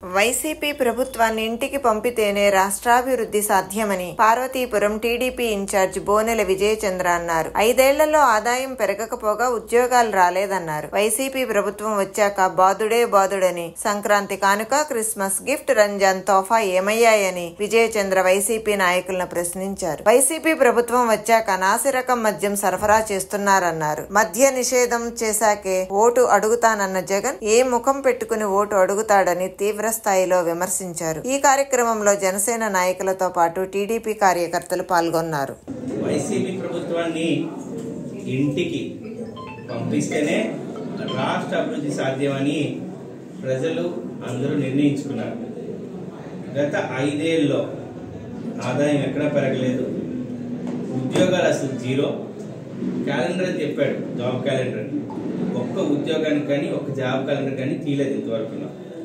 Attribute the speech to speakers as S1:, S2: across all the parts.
S1: YCP ప్రభుత్వాన్ని ఇంటికి పంపితేనే రాష్ట్రాభివృద్ధి సాధ్యమని పార్వతీపురం టీడీపీ ఇన్ఛార్జ్ బోనెల విజయచంద్ర అన్నారు. 5 ఏళ్లలో ఆదాయం పెరగకపోగా ఉద్యోగాలు రాలేదన్నారు. వైసీపీ ప్రభుత్వం వచ్చాక బాదుడే బాదుడని సంక్రాంతి కానుక, క్రిస్మస్ గిఫ్ట్, రంజాన్ తోఫా ఏమయ్యాయని విజయచంద్ర వైసీపీ నాయకులను ప్రశ్నించారు. వైసీపీ ప్రభుత్వం వచ్చాక నాసిరకం మద్యం సరఫరా చేస్తున్నారన్నారు. మద్య నిషేధం చేశాకే ఓటు అడుగుతానన్న జగన్ ఏ ముఖం పెట్టుకుని ఓటు అడుగుతాడని తీవ్ర స్థాయిలో విమర్శించారు. ఈ కార్యక్రమంలో జనసేన నాయకులతో పాటు టీడీపీ కార్యకర్తలు పాల్గొన్నారు.
S2: వైసీపీ ప్రభుత్వాన్ని ఇంటికి పంపిస్తేనే రాష్ట్ర అభివృద్ధి సాధ్యమని ప్రజలు అందరూ నిర్ణయించుకున్నారు. గత 5 ఏళ్లలో ఆదాయం ఎక్కడా పెరగలేదు, ఉద్యోగాలు అసలు జీరో. క్యాలెండర్ అని చెప్పాడు, జాబ్ క్యాలెండర్. ఒక్క ఉద్యోగానికి కానీ ఒక్క జాబ్ క్యాలెండర్ కానీ తీయలేదు ఇంతవరకు.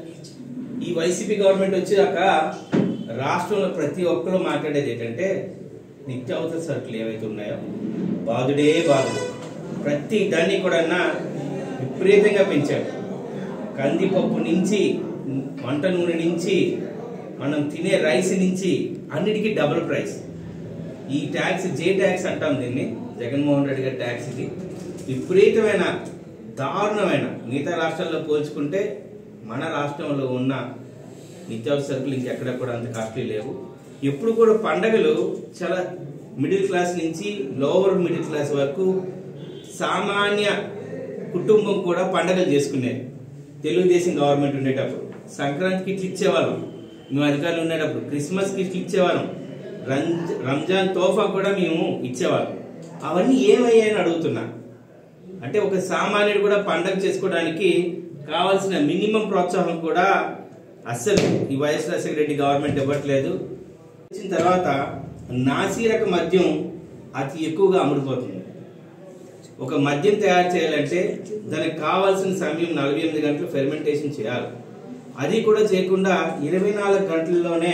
S2: ఈ వైసీపీ గవర్నమెంట్ వచ్చాక రాష్ట్రంలో ప్రతి ఒక్కరు మాట్లాడేది ఏంటంటే నిత్యావసర సరుకులు ఏవైతే ఉన్నాయో బాదుడే బాదుడు. ప్రతి దాన్ని కూడా విపరీతంగా పెంచాడు. కందిపప్పు నుంచి, వంట నూనె నుంచి, మనం తినే రైస్ నుంచి అన్నిటికీ డబుల్ ప్రైస్. ఈ ట్యాక్స్ జే ట్యాక్స్ అంటాం దీన్ని, జగన్మోహన్ రెడ్డి గారి ట్యాక్స్. ఇది విపరీతమైన దారుణమైన, మిగతా రాష్ట్రాల్లో పోల్చుకుంటే మన రాష్ట్రంలో ఉన్న నిత్యావసర సరుకులు ఇంకెక్కడ కూడా అంత కాస్ట్లీ లేవు. ఎప్పుడు కూడా పండగలు చాలా మిడిల్ క్లాస్ నుంచి లోవర్ మిడిల్ క్లాస్ వరకు సామాన్య కుటుంబం కూడా పండగలు చేసుకునేది. తెలుగుదేశం గవర్నమెంట్ ఉండేటప్పుడు సంక్రాంతి కిట్లు ఇచ్చేవాళ్ళం, మేము అధికారులు ఉండేటప్పుడు క్రిస్మస్ కిట్లు ఇచ్చేవాళ్ళం, రంజాన్ తోఫా కూడా మేము ఇచ్చేవాళ్ళం. అవన్నీ ఏమయ్యాయని అడుగుతున్నా. అంటే ఒక సామాన్యుడు కూడా పండగ చేసుకోవడానికి కావాల్సిన మినిమం ప్రోత్సాహం కూడా అస్సలు ఈ వైఎస్ రాజశేఖర రెడ్డి గవర్నమెంట్ ఇవ్వట్లేదు. వచ్చిన తర్వాత నాసిరక మద్యం అతి ఎక్కువగా అమ్ముడుపోతుంది. ఒక మద్యం తయారు చేయాలంటే దానికి కావాల్సిన సమయం 48 గంటలు ఫెర్మెంటేషన్ చేయాలి. అది కూడా చేయకుండా 24 గంటల్లోనే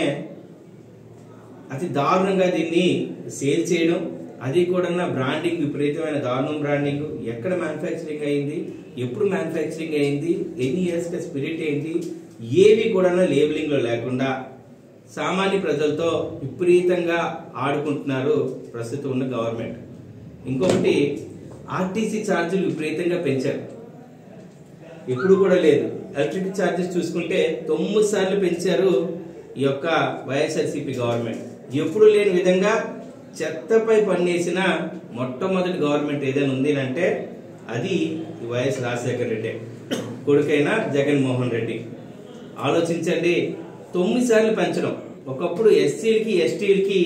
S2: అతి దారుణంగా దీన్ని సేల్ చేయడం, అది కూడా బ్రాండింగ్, విపరీతమైన దారుణం బ్రాండింగ్. ఎక్కడ మ్యానుఫ్యాక్చరింగ్ అయింది, ఎప్పుడు మ్యానుఫ్యాక్చరింగ్ అయింది, ఎన్ని ఇయర్స్ గా స్పిరిట్ ఏంటి, ఏవి కూడా లేబులింగ్ లో లేకుండా సామాన్య ప్రజలతో విపరీతంగా ఆడుకుంటున్నారు ప్రస్తుతం ఉన్న గవర్నమెంట్. ఇంకొకటి, ఆర్టీసీ ఛార్జీలు విపరీతంగా పెంచారు, ఎప్పుడు కూడా లేదు. ఎలక్ట్రిసిటీ ఛార్జెస్ చూసుకుంటే 9 సార్లు పెంచారు ఈ యొక్క వైఎస్ఆర్సీపీ గవర్నమెంట్. ఎప్పుడు లేని విధంగా చెత్తపై పన్నేసిన మొట్టమొదటి గవర్నమెంట్ ఏదైనా ఉంది అంటే అది వైఎస్ రాజశేఖర రెడ్డి కొడుకైన జగన్మోహన్ రెడ్డి. ఆలోచించండి, 9 సార్లు పెంచడం. ఒకప్పుడు ఎస్సీలకి ఎస్టీలకి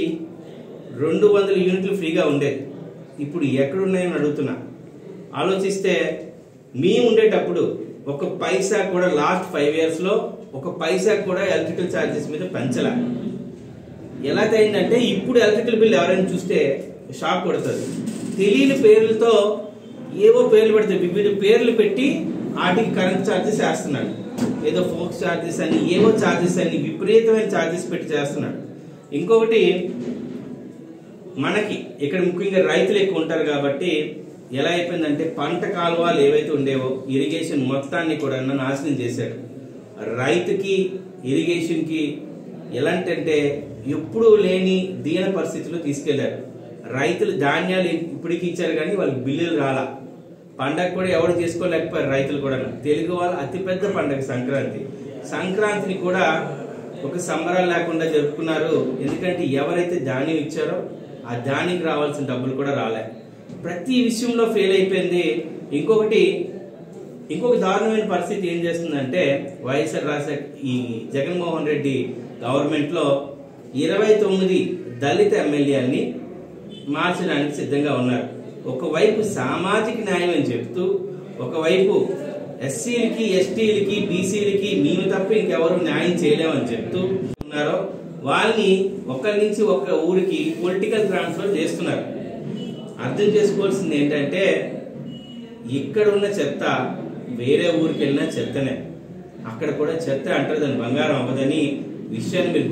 S2: 200 యూనిట్లు ఫ్రీగా ఉండేది, ఇప్పుడు ఎక్కడున్నాయని అడుగుతున్నా. ఆలోచిస్తే మేము ఉండేటప్పుడు ఒక పైసా కూడా లాస్ట్ 5 years లో ఒక పైసా కూడా ఎలక్ట్రికల్ ఛార్జెస్ మీద పెంచలే. ఎలా అయిందంటే ఇప్పుడు ఎలక్ట్రికల్ బిల్ ఎవరైనా చూస్తే షాక్ కొడుతుంది. తెలియని పేర్లతో ఏవో పేర్లు పెడితే వివిధ పేర్లు పెట్టి వాటికి కరెంట్ ఛార్జెస్ వేస్తున్నాడు. ఏదో ఫోక్స్ ఛార్జెస్ అని, ఏవో ఛార్జెస్ అని విపరీతమైన ఛార్జెస్ పెట్టి చేస్తున్నాడు. ఇంకొకటి, మనకి ఇక్కడ ముఖ్యంగా రైతులు ఎక్కువ ఉంటారు కాబట్టి ఎలా అయిపోయిందంటే పంట కాలువలు ఏవైతే ఉండేవో ఇరిగేషన్ మొత్తాన్ని కూడా నాశనం చేశాడు. రైతుకి ఇరిగేషన్ కి ఎలాంటంటే ఎప్పుడూ లేని దీన పరిస్థితుల్లో తీసుకెళ్లారు. రైతులు ధాన్యాలు ఇప్పటికి ఇచ్చారు కానీ వాళ్ళకి బిల్లులు రాలా. పండగ కూడా ఎవరు చేసుకోలేకపోయారు రైతులు కూడా. తెలుగు వాళ్ళ అతిపెద్ద పండగ సంక్రాంతి. సంక్రాంతిని కూడా ఒక సంబరాలు లేకుండా జరుపుకున్నారు. ఎందుకంటే ఎవరైతే ధాన్యం ఇచ్చారో ఆ ధాన్యానికి రావాల్సిన డబ్బులు కూడా రాలే. ప్రతి విషయంలో ఫెయిల్ అయిపోయింది. ఇంకొక దారుణమైన పరిస్థితి ఏం చేస్తుందంటే వైఎస్ఆర్ రాజశేఖర్ ఈ జగన్మోహన్ రెడ్డి గవర్నమెంట్ లో 29 దళిత ఎమ్మెల్యేలని మార్చడానికి సిద్ధంగా ఉన్నారు. ఒకవైపు సామాజిక న్యాయం అని చెప్తూ, ఒకవైపు ఎస్సీలకి ఎస్టీలకి బీసీలకి మేము తప్ప ఇంకెవరు న్యాయం చేయలేమని చెప్తూ ఉన్నారో వాళ్ళని ఒకరి నుంచి ఒక ఊరికి పొలిటికల్ ట్రాన్స్ఫర్ చేస్తున్నారు. అర్థం చేసుకోవాల్సింది ఏంటంటే ఇక్కడ ఉన్న చెత్త వేరే ఊరికి వెళ్ళిన చెత్తనే, అక్కడ కూడా చెత్త అంటారు, దాని బంగారం అవ్వదని విషయాన్ని మీరు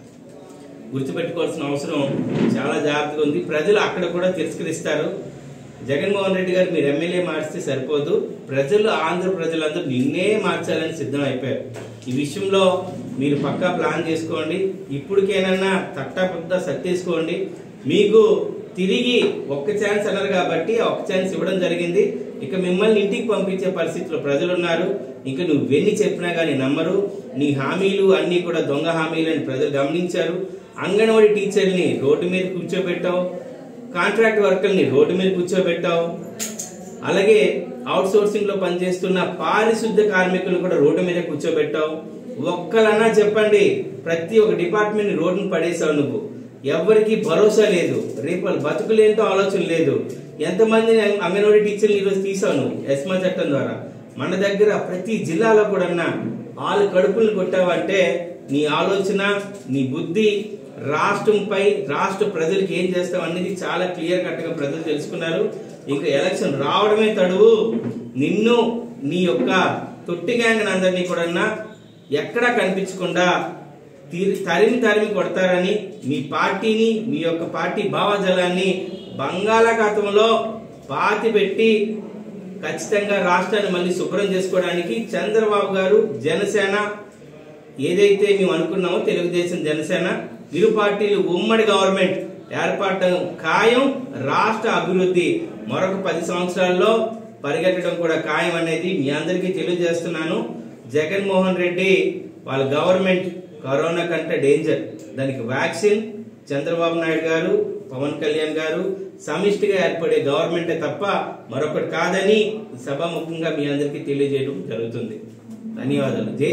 S2: గుర్తుపెట్టుకోవాల్సిన అవసరం చాలా జాగ్రత్తగా ఉంది. ప్రజలు అక్కడ కూడా తిరస్కరిస్తారు. జగన్మోహన్ రెడ్డి గారు మీరు ఎమ్మెల్యే మార్చితే సరిపోదు, ఆంధ్ర ప్రజలందరూ నిన్నే మార్చాలని సిద్ధం అయిపోయారు. ఈ విషయంలో మీరు పక్కా ప్లాన్ చేసుకోండి. ఇప్పటికేనన్నా తట్టపద్ద సర్దేసుకోండి. మీకు తిరిగి ఒక్క ఛాన్స్ అన్నారు కాబట్టి ఒక్క ఛాన్స్ ఇవ్వడం జరిగింది. ఇక మిమ్మల్ని ఇంటికి పంపించే పరిస్థితిలో ప్రజలు ఉన్నారు. ఇంకా నువ్వెన్ని చెప్పినా గానీ నమ్మరు. నీ హామీలు అన్ని కూడా దొంగ హామీలని ప్రజలు గమనించారు. అంగన్వాడీ టీచర్ని రోడ్డు మీద కూర్చోబెట్టావు, కాంట్రాక్ట్ వర్కర్ని రోడ్డు మీద కూర్చోబెట్టావు, అలాగే అవుట్ సోర్సింగ్ లో పనిచేస్తున్న పారిశుద్ధ్య కార్మికులు కూడా రోడ్డు మీద కూర్చోబెట్టావు. ఒక్కలన్నా చెప్పండి, ప్రతి ఒక్క డిపార్ట్మెంట్ ని రోడ్డును పడేసావు. నువ్వు ఎవరికి భరోసా లేదు, రేపు బతుకులేంటో ఆలోచన లేదు. ఎంతమంది అంగన్వాడీ టీచర్లు ఈరోజు తీసావు నువ్వు ఎస్మా చట్టం ద్వారా. మన దగ్గర ప్రతి జిల్లాలో కూడా వాళ్ళు కడుపులు కొట్టావంటే నీ ఆలోచన, నీ బుద్ధి రాష్ట్రంపై, రాష్ట్ర ప్రజలకు ఏం చేస్తావు అనేది చాలా క్లియర్ కట్ గా ప్రజలు తెలుసుకున్నారు. ఇంకా ఎలక్షన్ రావడమే తడువు. నిన్ను నీ యొక్క తొట్టి గ్యాంగ్ అందరినీ కూడా ఎక్కడా కనిపించకుండా తరిమి కొడతారని, మీ పార్టీని, మీ యొక్క పార్టీ భావజాలాన్ని బంగాళాఖాతంలో పాతి పెట్టి ఖచ్చితంగా రాష్ట్రాన్ని మళ్ళీ శుభ్రం చేసుకోవడానికి చంద్రబాబు గారు, జనసేన ఏదైతే మేము అనుకున్నామో తెలుగుదేశం జనసేన ఇరు పార్టీలు ఉమ్మడి గవర్నమెంట్ ఏర్పడటం ఖాయం. రాష్ట్ర అభివృద్ధి మరొక 10 సంవత్సరాల్లో పరిగెట్టడం కూడా ఖాయం అనేది మీ అందరికీ తెలియజేస్తున్నాను. జగన్మోహన్ రెడ్డి వాళ్ళ గవర్నమెంట్ కరోనా కంటే డేంజర్. దానికి వ్యాక్సిన్ చంద్రబాబు నాయుడు గారు, పవన్ కళ్యాణ్ గారు సమిష్టిగా ఏర్పడే గవర్నమెంటే తప్ప మరొకటి కాదని సభాముఖంగా మీ అందరికీ తెలియజేయడం జరుగుతుంది. ధన్యవాదాలు.